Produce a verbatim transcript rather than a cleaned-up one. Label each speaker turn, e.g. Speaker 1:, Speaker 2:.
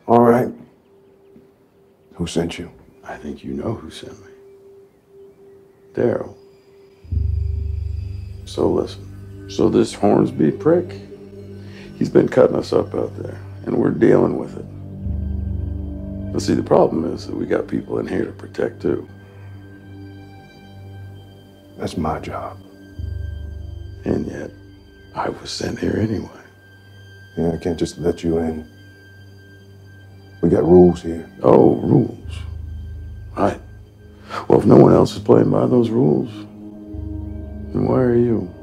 Speaker 1: All right. Who sent you?
Speaker 2: I think you know who sent me. Daryl. So listen, so this Hornsby prick, he's been cutting us up out there, and we're dealing with it. But see, the problem is that we got people in here to protect too.
Speaker 1: That's my job.
Speaker 2: And yet, I was sent here anyway.
Speaker 1: Yeah, I can't just let you in. We got rules here.
Speaker 2: Oh, rules. Right. Well, if no one else is playing by those rules, then why are you?